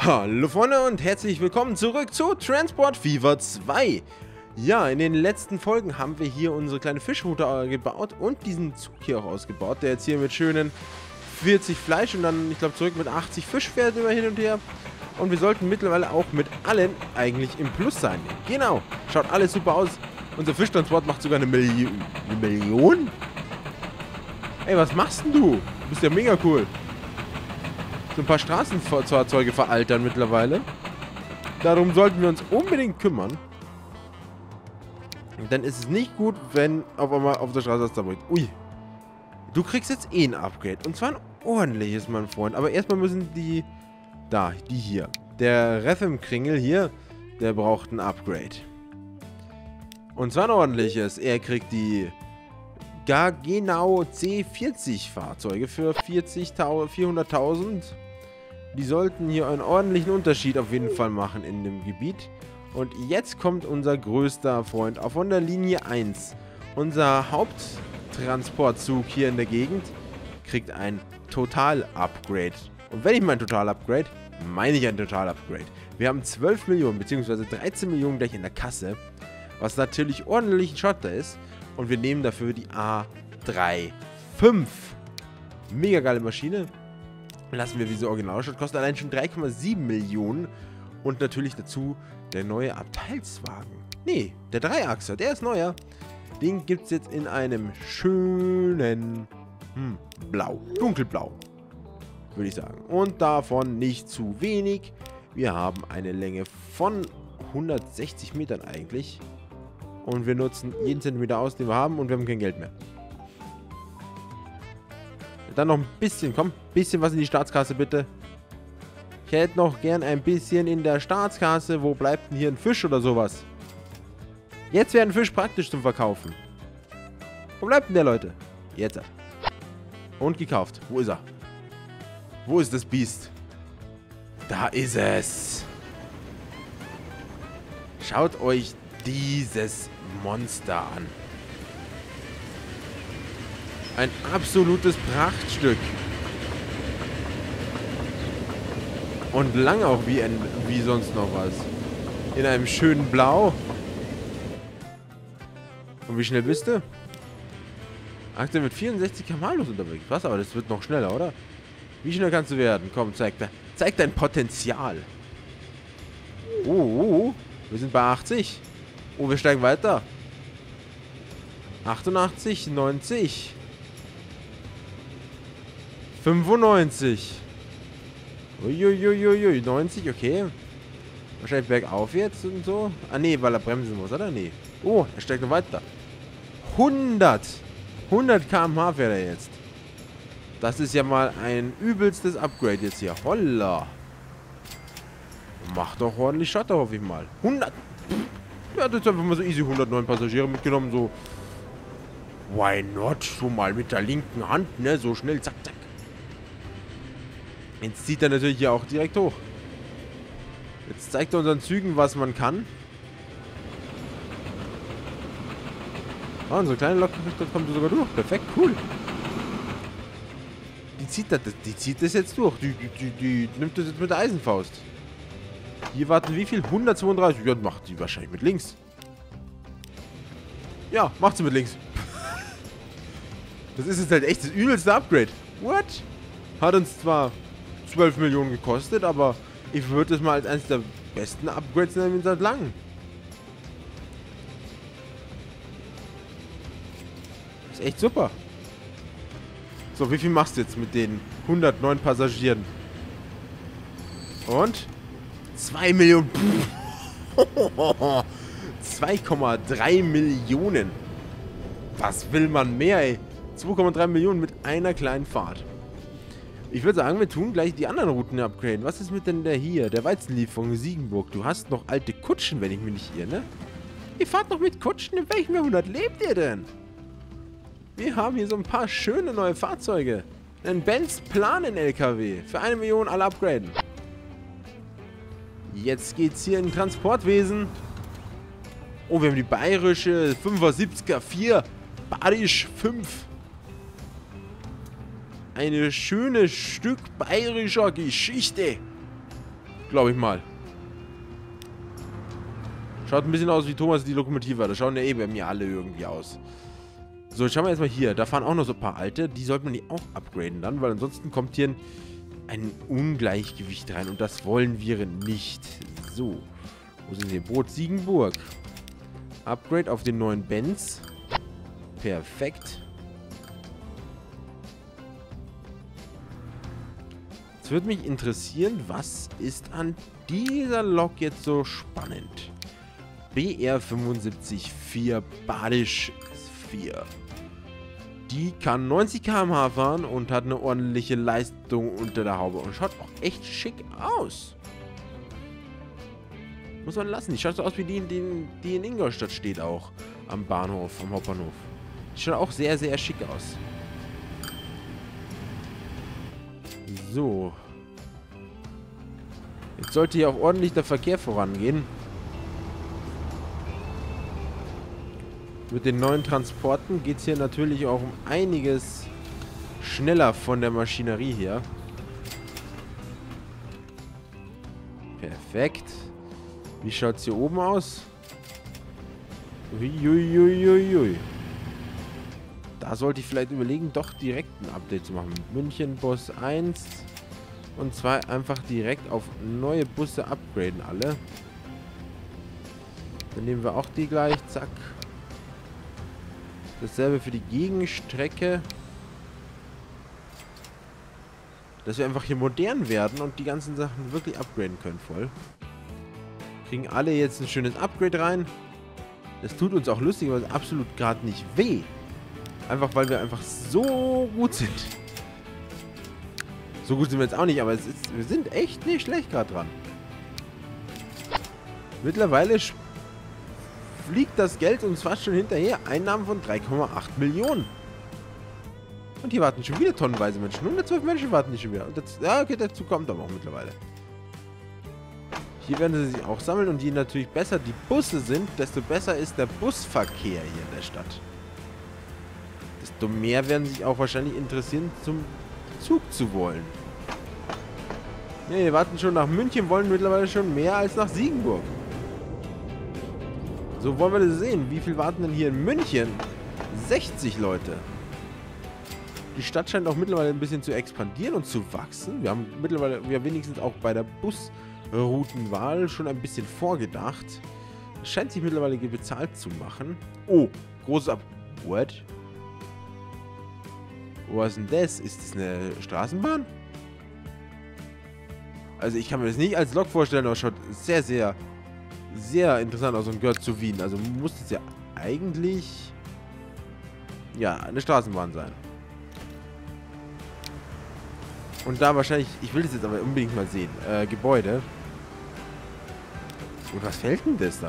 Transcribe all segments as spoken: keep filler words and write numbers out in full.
Hallo Freunde und herzlich willkommen zurück zu Transport Fever zwei. Ja, in den letzten Folgen haben wir hier unsere kleine Fischroute gebaut und diesen Zug hier auch ausgebaut, der jetzt hier mit schönen vierzig Fleisch und dann, ich glaube, zurück mit achtzig Fisch fährt immer hin und her. Und wir sollten mittlerweile auch mit allen eigentlich im Plus sein. Genau, schaut alles super aus. Unser Fischtransport macht sogar eine, Milli eine Million. Ey, was machst denn du? Du bist ja mega cool. So ein paar Straßenfahrzeuge veraltern mittlerweile. Darum sollten wir uns unbedingt kümmern. Denn ist es nicht gut, wenn auf einmal auf der Straße was da bringt. Ui. Du kriegst jetzt eh ein Upgrade. Und zwar ein ordentliches, mein Freund. Aber erstmal müssen die... Da, die hier. Der Rethem-Kringel hier, der braucht ein Upgrade. Und zwar ein ordentliches. Er kriegt die Gaggenau C vierzig Fahrzeuge für vierhunderttausend. Die sollten hier einen ordentlichen Unterschied auf jeden Fall machen in dem Gebiet. Und jetzt kommt unser größter Freund auch von der Linie eins. Unser Haupttransportzug hier in der Gegend kriegt ein Total-Upgrade. Und wenn ich mein Total-Upgrade, meine ich ein Total-Upgrade. Wir haben zwölf Millionen bzw. dreizehn Millionen gleich in der Kasse, was natürlich ordentlich ein Schotter ist. Und wir nehmen dafür die A fünfunddreißig. Mega geile Maschine. Lassen wir diese Originalstadt. Kostet allein schon drei Komma sieben Millionen. Und natürlich dazu der neue Abteilswagen. Nee, der Dreiachser, der ist neuer. Den gibt es jetzt in einem schönen hm, Blau. Dunkelblau, würde ich sagen. Und davon nicht zu wenig. Wir haben eine Länge von hundertsechzig Metern eigentlich. Und wir nutzen jeden Zentimeter aus, den wir haben. Und wir haben kein Geld mehr. Dann noch ein bisschen, komm, ein bisschen was in die Staatskasse, bitte. Ich hätte noch gern ein bisschen in der Staatskasse. Wo bleibt denn hier ein Fisch oder sowas? Jetzt wäre ein Fisch praktisch zum Verkaufen. Wo bleibt denn der, Leute? Jetzt. Und gekauft. Wo ist er? Wo ist das Biest? Da ist es. Schaut euch dieses Monster an. Ein absolutes Prachtstück. Und lang auch wie, ein, wie sonst noch was. In einem schönen Blau. Und wie schnell bist du? Ach, der mit vierundsechzig Kilometer pro Stunde los unterwegs. Was, aber das wird noch schneller, oder? Wie schnell kannst du werden? Komm, zeig, zeig dein Potenzial. Oh, oh, oh, wir sind bei achtzig. Oh, wir steigen weiter. achtundachtzig, neunzig. fünfundneunzig. Uiuiuiui, neunzig, okay. Wahrscheinlich bergauf jetzt und so. Ah, nee, weil er bremsen muss, oder? Nee. Oh, er steigt noch weiter. hundert. hundert Kilometer pro Stunde fährt er jetzt. Das ist ja mal ein übelstes Upgrade jetzt hier. Holla. Macht doch ordentlich Schotter, hoffe ich mal. hundert. Er hat jetzt einfach mal so easy hundertneun Passagiere mitgenommen, so. Why not? Schon mal mit der linken Hand, ne? So schnell, zack, zack. Jetzt zieht er natürlich hier auch direkt hoch. Jetzt zeigt er unseren Zügen, was man kann. Oh, unsere kleine Lok kommt sogar durch. Perfekt, cool. Die zieht das, die zieht das jetzt durch. Die, die, die, die nimmt das jetzt mit der Eisenfaust. Hier warten wie viel? hundertzweiunddreißig. Ja, macht die wahrscheinlich mit links. Ja, macht sie mit links. Das ist jetzt halt echt das übelste Upgrade. What? Hat uns zwar zwölf Millionen gekostet, aber ich würde es mal als eines der besten Upgrades nennen seit langem. Ist echt super. So, wie viel machst du jetzt mit den hundertneun Passagieren? Und? zwei Millionen. zwei Komma drei Millionen. Was will man mehr, ey? zwei Komma drei Millionen mit einer kleinen Fahrt. Ich würde sagen, wir tun gleich die anderen Routen upgraden. Was ist mit denn der hier? Der Weizenlieferung Siegenburg. Du hast noch alte Kutschen, wenn ich mich nicht irre, ne? Ihr fahrt noch mit Kutschen? In welchem Jahrhundert lebt ihr denn? Wir haben hier so ein paar schöne neue Fahrzeuge. Ein Benz Planen L K W. Für eine Million alle upgraden. Jetzt geht's hier in Transportwesen. Oh, wir haben die bayerische fünfundsiebziger vier. Badisch fünf. Ein schönes Stück bayerischer Geschichte. Glaube ich mal. Schaut ein bisschen aus wie Thomas die Lokomotive. Da schauen ja eh bei mir alle irgendwie aus. So, jetzt schauen wir erstmal hier. Da fahren auch noch so ein paar alte. Die sollte man die auch upgraden dann, weil ansonsten kommt hier ein, ein Ungleichgewicht rein. Und das wollen wir nicht. So. Wo sind wir? Boot Siegenburg. Upgrade auf den neuen Benz. Perfekt. Es würde mich interessieren, was ist an dieser Lok jetzt so spannend? B R fünfundsiebzig vier Badisch vier. Die kann neunzig Kilometer pro Stunde fahren und hat eine ordentliche Leistung unter der Haube. Und schaut auch echt schick aus. Muss man lassen. Die schaut so aus wie die, die, die in Ingolstadt steht auch. Am Bahnhof, am Hauptbahnhof. Die schaut auch sehr, sehr schick aus. So. Jetzt sollte hier auch ordentlich der Verkehr vorangehen. Mit den neuen Transporten geht es hier natürlich auch um einiges schneller von der Maschinerie her. Perfekt. Wie schaut es hier oben aus? Uiuiuiui. Da sollte ich vielleicht überlegen, doch direkt ein Update zu machen. München Bus eins und zwei einfach direkt auf neue Busse upgraden alle. Dann nehmen wir auch die gleich. Zack. Dasselbe für die Gegenstrecke. Dass wir einfach hier modern werden und die ganzen Sachen wirklich upgraden können voll. Kriegen alle jetzt ein schönes Upgrade rein. Das tut uns auch lustigerweise absolut gerade nicht weh. Einfach weil wir einfach so gut sind. So gut sind wir jetzt auch nicht, aber es ist, wir sind echt nicht schlecht gerade dran. Mittlerweile fliegt das Geld uns fast schon hinterher. Einnahmen von drei Komma acht Millionen. Und hier warten schon wieder tonnenweise Menschen. hundertzwölf Menschen warten hier schon wieder. Und das, ja, okay, dazu kommt aber auch mittlerweile. Hier werden sie sich auch sammeln. Und je natürlich besser die Busse sind, desto besser ist der Busverkehr hier in der Stadt. Desto mehr werden sich auch wahrscheinlich interessieren, zum Zug zu wollen. Ne, wir warten schon nach München, wollen mittlerweile schon mehr als nach Siegenburg. So wollen wir das sehen. Wie viel warten denn hier in München? sechzig Leute. Die Stadt scheint auch mittlerweile ein bisschen zu expandieren und zu wachsen. Wir haben mittlerweile, wir wenigstens auch bei der Busroutenwahl schon ein bisschen vorgedacht. Es scheint sich mittlerweile bezahlt zu machen. Oh, großes Ab... What? Was ist denn das? Ist das eine Straßenbahn? Also ich kann mir das nicht als Lok vorstellen, aber schaut sehr, sehr, sehr interessant aus und gehört zu Wien. Also muss das ja eigentlich... ja, eine Straßenbahn sein. Und da wahrscheinlich... Ich will das jetzt aber unbedingt mal sehen. Äh, Gebäude. Und was fällt denn das dann?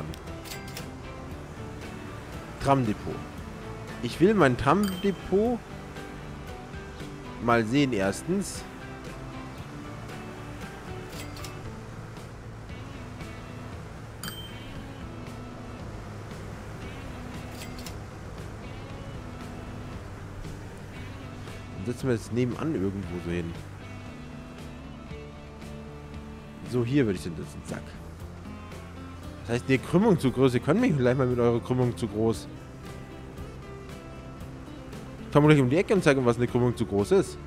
Tramdepot. Ich will mein Tramdepot mal sehen erstens. Dann setzen wir das nebenan irgendwo so hin. So, hier würde ich es hinsetzen. Zack. Das heißt, die Krümmung zu groß. Ihr könnt mich gleich mal mit eurer Krümmung zu groß. Komm mal gleich um die Ecke und zeigen, was eine Krümmung zu groß ist.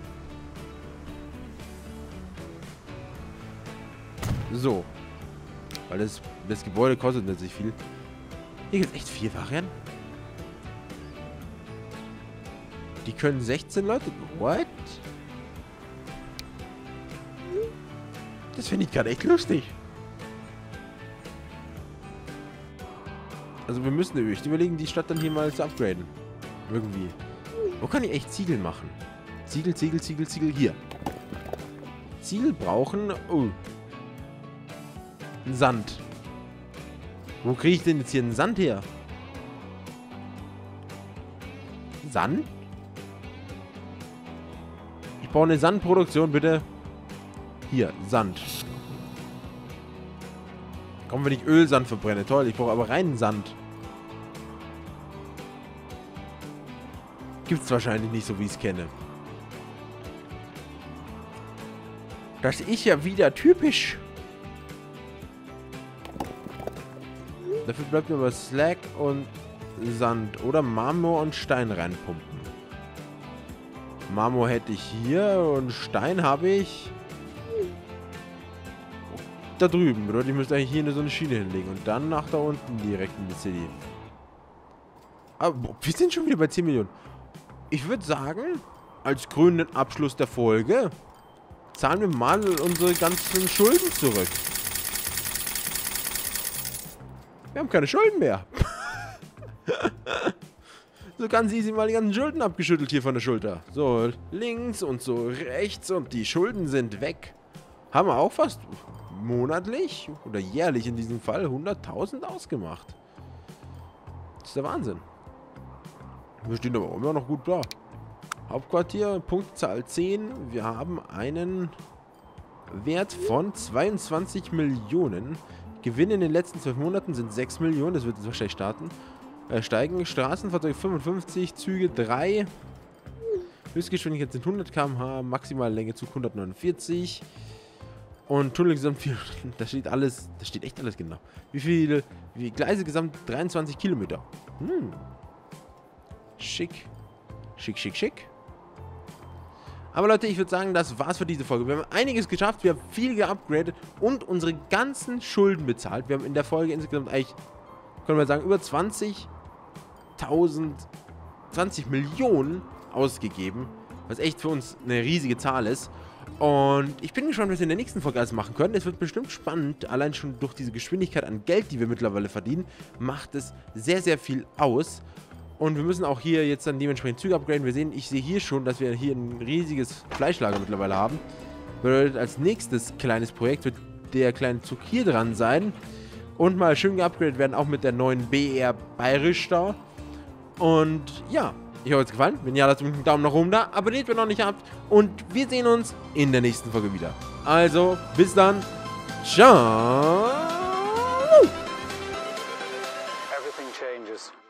So. Weil das, das Gebäude kostet nicht sich viel. Hier gibt es echt vier Varianten. Die können sechzehn Leute... What? Das finde ich gerade echt lustig. Also wir müssen echt überlegen, die Stadt dann hier mal zu upgraden. Irgendwie. Wo kann ich echt Ziegel machen? Ziegel, Ziegel, Ziegel, Ziegel. Hier. Ziegel brauchen... Oh. Sand. Wo kriege ich denn jetzt hier einen Sand her? Sand? Ich brauche eine Sandproduktion, bitte. Hier, Sand. Komm, wenn ich Ölsand verbrenne. Toll, ich brauche aber reinen Sand. Gibt's wahrscheinlich nicht so, wie ich es kenne. Das ist ja wieder typisch. Dafür bleibt mir aber Slag und Sand oder Marmor und Stein reinpumpen. Marmor hätte ich hier und Stein habe ich da drüben. Bedeutet, ich müsste eigentlich hier eine so eine Schiene hinlegen und dann nach da unten direkt in die City. Aber boah, wir sind schon wieder bei zehn Millionen. Ich würde sagen, als krönenden Abschluss der Folge zahlen wir mal unsere ganzen Schulden zurück. Wir haben keine Schulden mehr. So ganz easy mal die ganzen Schulden abgeschüttelt hier von der Schulter. So, links und so rechts und die Schulden sind weg. Haben wir auch fast monatlich oder jährlich in diesem Fall hunderttausend ausgemacht. Das ist der Wahnsinn. Wir stehen aber immer noch gut da. Hauptquartier, Punktzahl zehn. Wir haben einen Wert von zweiundzwanzig Millionen. Gewinne in den letzten zwölf Monaten sind sechs Millionen. Das wird jetzt wahrscheinlich starten. Äh, steigen. Straßenfahrzeuge fünfundfünfzig. Züge drei. Höchstgeschwindigkeit sind hundert Kilometer pro Stunde. Maximale Länge Zug hundertneunundvierzig. Und Tunnel gesamt vierhundert. Da steht alles. Da steht echt alles genau. Wie viele. Wie Gleise gesamt dreiundzwanzig Kilometer. Hm. Schick. Schick, schick, schick. Aber Leute, ich würde sagen, das war's für diese Folge. Wir haben einiges geschafft, wir haben viel geupgradet und unsere ganzen Schulden bezahlt. Wir haben in der Folge insgesamt eigentlich, können wir sagen, über zwanzigtausend, zwanzig Millionen ausgegeben. Was echt für uns eine riesige Zahl ist. Und ich bin gespannt, was wir in der nächsten Folge alles machen können. Es wird bestimmt spannend. Allein schon durch diese Geschwindigkeit an Geld, die wir mittlerweile verdienen, macht es sehr, sehr viel aus. Und wir müssen auch hier jetzt dann dementsprechend Züge upgraden. Wir sehen, ich sehe hier schon, dass wir hier ein riesiges Fleischlager mittlerweile haben. Bedeutet, als nächstes kleines Projekt wird der kleine Zug hier dran sein. Und mal schön geupgradet werden, auch mit der neuen B R Bayerisch da. Und ja, ich hoffe, es hat gefallen. Wenn ja, lasst mir einen Daumen nach oben da. Abonniert, wenn ihr noch nicht habt. Und wir sehen uns in der nächsten Folge wieder. Also, bis dann. Ciao. Everything changes.